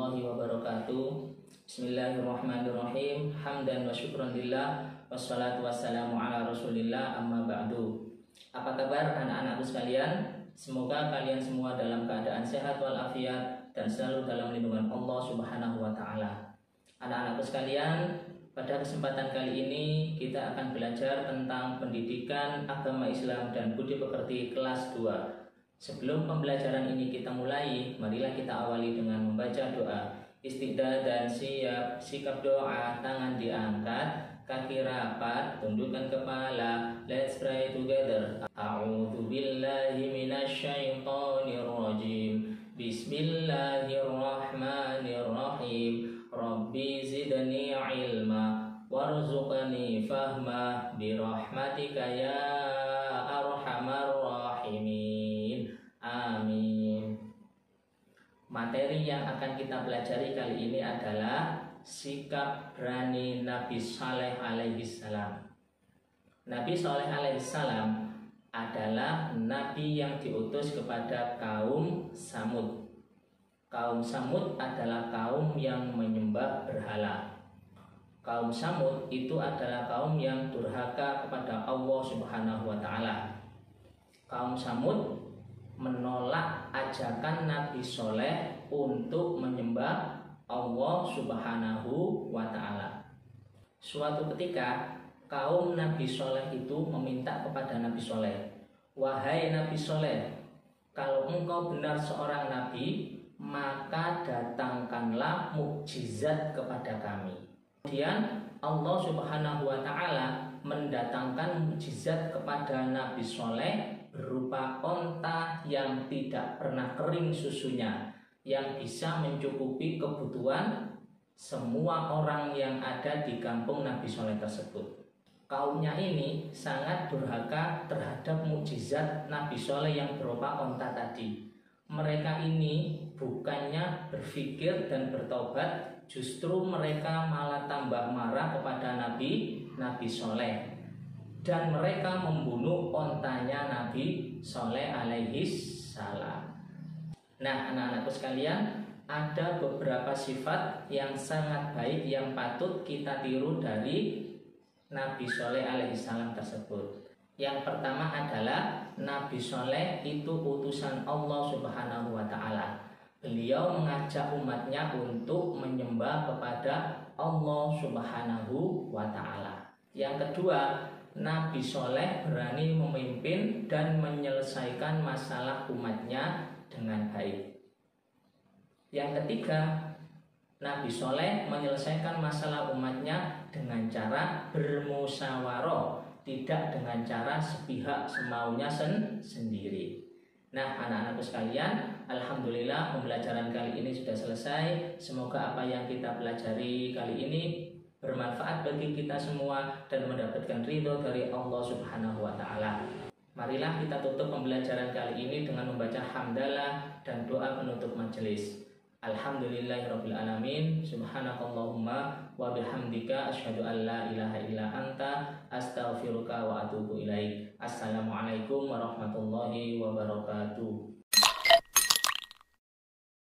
warahmatullahi wabarakatuh. Bismillahirrahmanirrahim. Hamdan wa syukran lillah, wassalatu wassalamu ala rasulillah, amma ba'du. Apa kabar anak-anakku sekalian? Semoga kalian semua dalam keadaan sehat walafiat dan selalu dalam lindungan Allah Subhanahu wa taala. Anak-anakku sekalian, pada kesempatan kali ini kita akan belajar tentang pendidikan agama Islam dan budi pekerti kelas 2. Sebelum pembelajaran ini kita mulai, marilah kita awali dengan membaca doa. Istiqdah dan siap, sikap doa, tangan diangkat, kaki rapat, tundukkan kepala. Let's pray together. A'udzu billahi minasyaitonir rajim. Bismillahirrahmanirrahim. Rabbi zidni ilma warzuqni fahma birahmatika ya arhamar rahimin. Amin. Materi yang akan kita pelajari kali ini adalah sikap berani Nabi Saleh alaihi salam. Nabi Saleh alaihi salam adalah nabi yang diutus kepada kaum Samud. Kaum Samud adalah kaum yang menyembah berhala. Kaum Samud itu adalah kaum yang durhaka kepada Allah Subhanahu wa taala. Kaum Samud menolak ajakan Nabi Soleh untuk menyembah Allah Subhanahu wa ta'ala. Suatu ketika kaum Nabi Soleh itu meminta kepada Nabi Soleh, "Wahai Nabi Soleh, kalau engkau benar seorang nabi, maka datangkanlah mukjizat kepada kami." Kemudian Allah Subhanahu wa ta'ala mendatangkan mukjizat kepada Nabi Soleh berupa onta yang tidak pernah kering susunya, yang bisa mencukupi kebutuhan semua orang yang ada di kampung Nabi Soleh tersebut. Kaumnya ini sangat durhaka terhadap mukjizat Nabi Soleh yang berupa onta tadi. Mereka ini bukannya berpikir dan bertobat, justru mereka malah tambah marah kepada Nabi Soleh. Dan mereka membunuh ontanya Nabi Soleh alaihi salam. Nah, anak-anakku sekalian, ada beberapa sifat yang sangat baik yang patut kita tiru dari Nabi Soleh alaihi salam tersebut. Yang pertama adalah Nabi Soleh itu utusan Allah Subhanahu wa ta'ala. Beliau mengajak umatnya untuk menyembah kepada Allah Subhanahu wa ta'ala. Yang kedua, Nabi Soleh berani memimpin dan menyelesaikan masalah umatnya dengan baik. Yang ketiga, Nabi Soleh menyelesaikan masalah umatnya dengan cara bermusyawarah, tidak dengan cara sepihak semaunya sendiri. Nah, anak-anakku sekalian, alhamdulillah pembelajaran kali ini sudah selesai. Semoga apa yang kita pelajari kali ini bermanfaat bagi kita semua dan mendapatkan ridho dari Allah Subhanahu wa ta'ala. Marilah kita tutup pembelajaran kali ini dengan membaca hamdalah dan doa penutup majelis. Alhamdulillahirabbil alamin. Subhanakallahumma wa bihamdika asyhadu an la ilaha illa anta astaghfiruka wa atubu ilaik. Assalamualaikum warahmatullahi wabarakatuh.